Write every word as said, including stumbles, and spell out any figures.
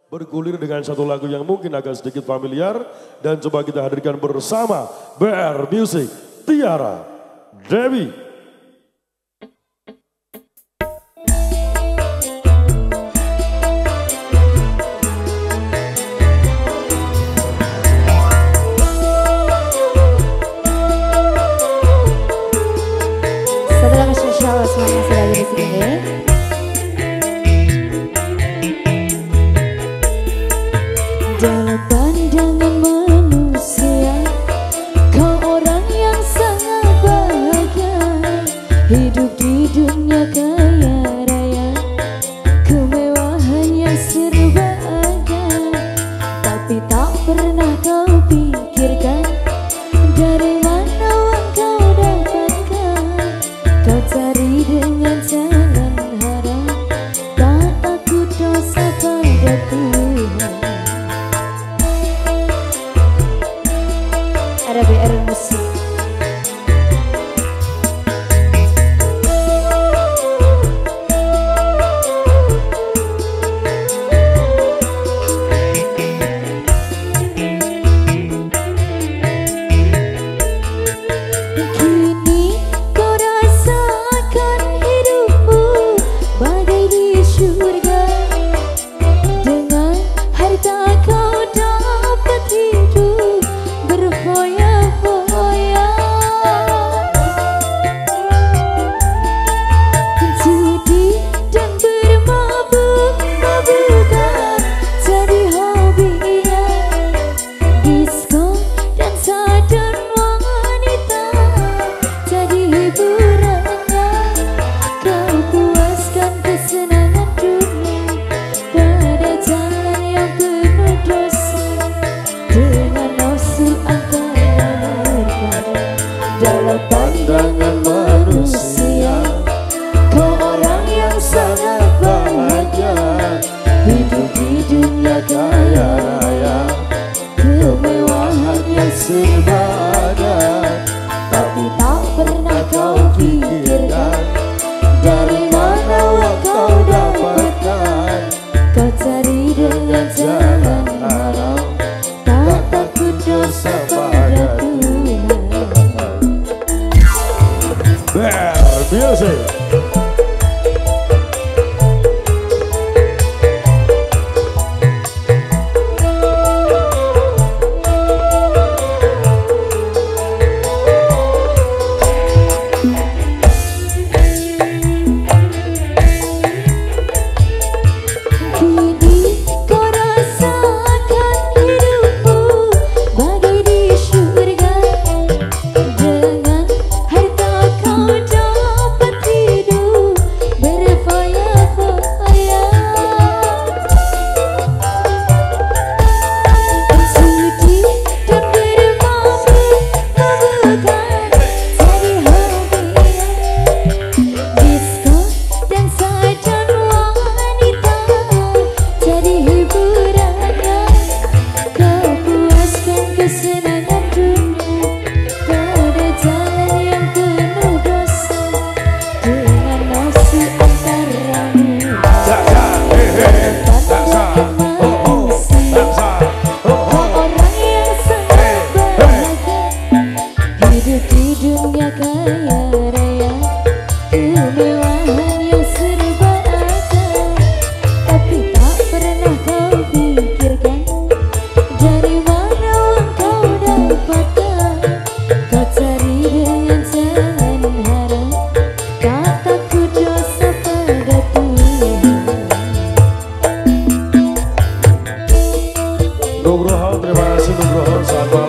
bergulir dengan satu lagu yang mungkin agak sedikit familiar dan coba kita hadirkan bersama B R Music, Tiara Dewi. Satu lagu spesial semuanya sudah ada di sini. Dalam pandangan manusia, kau orang yang sangat bahagia, hidup di dunia kaya raya, kemewahan yang serba ada. Tapi tak pernah kau pikirkan dari mana uang kau dapatkan. Kau cari dengan jalan haram, tak takut dosa pada Tuhan. Ada B R Musik. Kini kau rasakan hidupmu bagai di surga. Dengan harta kau dapat hidup berfoya-foya. Judi dan bermabuk-mabukan jadi hobinya. Disko, dansa dan wanita jadi hiburannya. Kau puaskan kesenangan dunia pada jalan yang penuh dosa. Dengan nafsu angkara dalam pandangan manusia, kau orang yang sangat bahagia, hidup di dunia kaya raya, kemewahan yang serba ada. Tapi tak pernah kau pikirkan dari mana uang kau dapatkan. Kau cari dengan jalan haram, tak takut dosa pada Tuhan. B R Music. Kini kau rasakan hidupmu bagai di surga. Dengan harta kau dapat hidup berfoya-foya. Judi dan bermabuk-mabukan jadi hobinya. Disko, dansa dan wanita jadi hiburannya. Kau puaskan kesenangan dunia pada jalan yang penuh dosa. Dengan nafsu antaramu pandangan manusia, kau orang yang sangat bahagia, hidup di dunia kaya raya, kemewahan yang serba ada. Tapi tak pernah kau pikirkan dari mana uang kau dapatkan. Kau cari dengan jalan haram, tak takut dosa pada Tuhan. Nugroho, terima kasih Nugroho. Selamat malam.